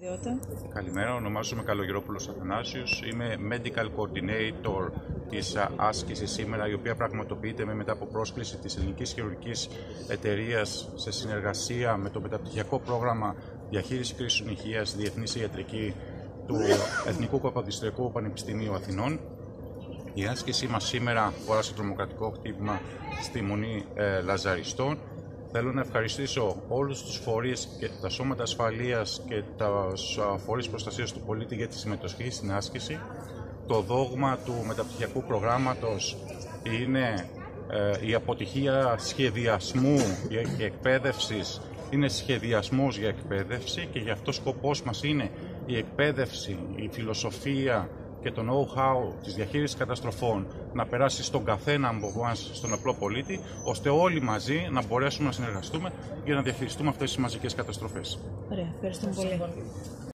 Καλημέρα, ονομάζομαι Καλογερόπουλος Αθανάσιος. Είμαι Medical Coordinator της άσκησης σήμερα, η οποία πραγματοποιείται μετά από πρόσκληση της Ελληνικής Χειρουργικής Εταιρείας σε συνεργασία με το μεταπτυχιακό πρόγραμμα Διαχείριση Κρίσεων Υγείας Διεθνής Ιατρική του Εθνικού Καποδιστριακού Πανεπιστημίου Αθηνών. Η άσκησή μας σήμερα αφορά στο τρομοκρατικό χτύπημα στη Μονή Λαζαριστών. Θέλω να ευχαριστήσω όλους τους φορείς και τα σώματα ασφαλείας και τα φορείς προστασίας του πολίτη για τη συμμετοχή στην άσκηση. Το δόγμα του μεταπτυχιακού προγράμματος είναι η αποτυχία σχεδιασμού και εκπαίδευσης, είναι σχεδιασμός για εκπαίδευση, και γι' αυτό σκοπός μας είναι η εκπαίδευση, η φιλοσοφία και το know-how της διαχείρισης καταστροφών να περάσει στον καθένα από εμάς, στον απλό πολίτη, ώστε όλοι μαζί να μπορέσουμε να συνεργαστούμε για να διαχειριστούμε αυτές τις μαζικές καταστροφές. Ωραία, ευχαριστούμε πολύ.